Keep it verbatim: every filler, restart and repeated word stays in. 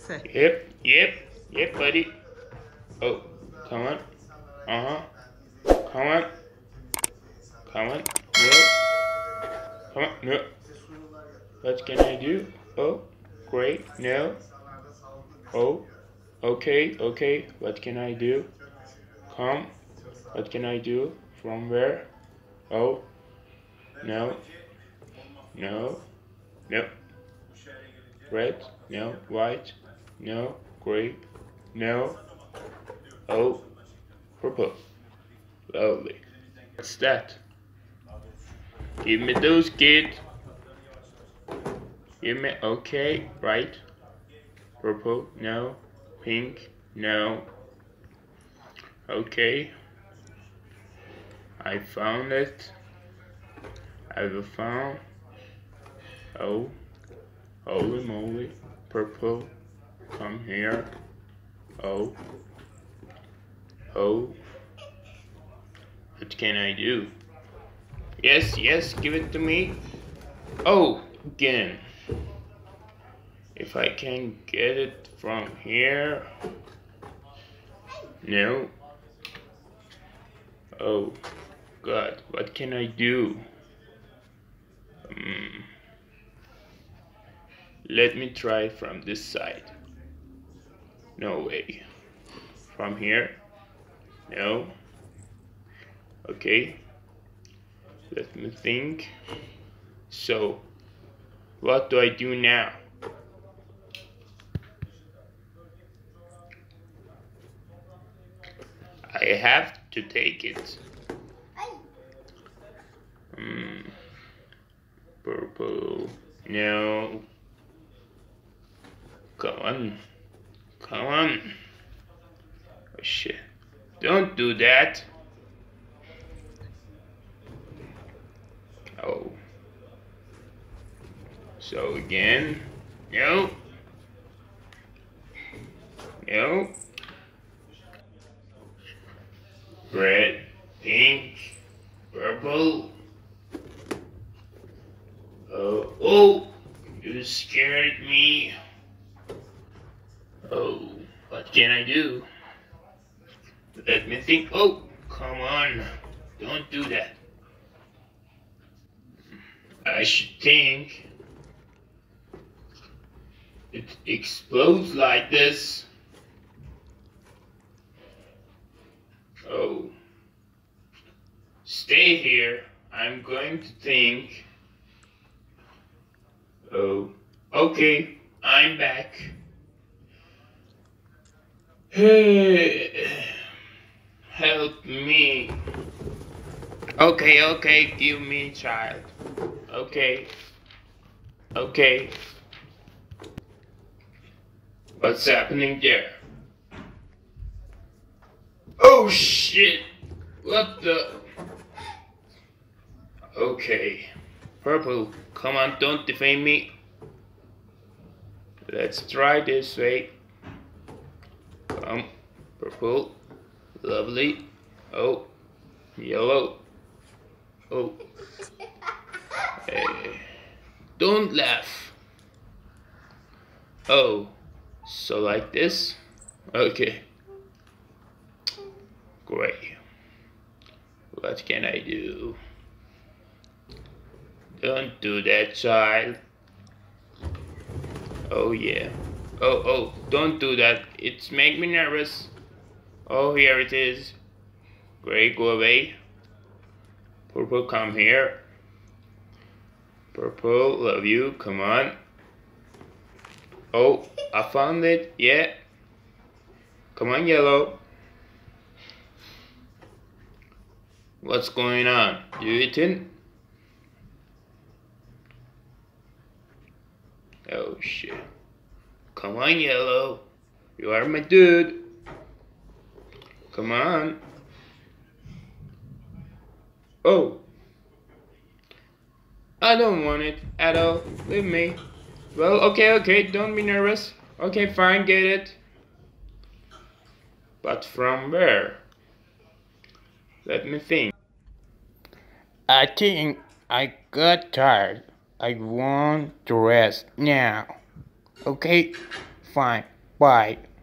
Say. Yep, yep, yep, buddy. Oh, come on. Uh-huh. Come on. Come on. No. Come on. No. What can I do? Oh, great. No. Oh, okay, okay. What can I do? Come. What can I do? From where? Oh, no. No. No. Red? No. White? No. Gray? No. Oh, purple. Lovely. What's that? Give me those, kid. Give me, okay, right. Purple, no. Pink, no. Okay. I found it. I've found. Oh, holy moly. Purple, come here. Oh. Oh. What can I do? Yes, yes, give it to me. Oh, again. If I can get it from here. No. Oh, God, what can I do? Um, let me try from this side. No way. From here? No. Okay. Let me think. So, what do I do now? I have to take it. Hmm. Purple. No. Come on. Come on. Oh shit. Don't do that. Oh. So again. No. No. Red, pink, purple. Oh, oh, you scared me. Oh, what can I do? Let me think. Oh, come on. Don't do that. I should think. It explodes like this. Oh. Stay here. I'm going to think. Oh. Okay. I'm back. Hey. Help me. Okay, okay. Give me child. Okay. Okay. What's happening there? Oh shit! What the? Okay. Purple, come on, don't defame me. Let's try this way. Come. Purple. Lovely. Oh. Yellow. Oh. Hey. Don't laugh. Oh. So like this? Okay. Great. What can I do? Don't do that, child. Oh yeah. Oh, oh, don't do that. It's make me nervous. Oh, here it is. Great, go away. Purple, come here. Purple, love you, come on. Oh, I found it, yeah. Come on, yellow. What's going on? You eating? Oh shit. Come on, yellow. You are my dude. Come on. Oh. I don't want it at all. Leave me. Well, okay, okay. Don't be nervous. Okay, fine, get it. But from where? Let me think. I think I got tired. I want to rest now. Okay, fine. Bye.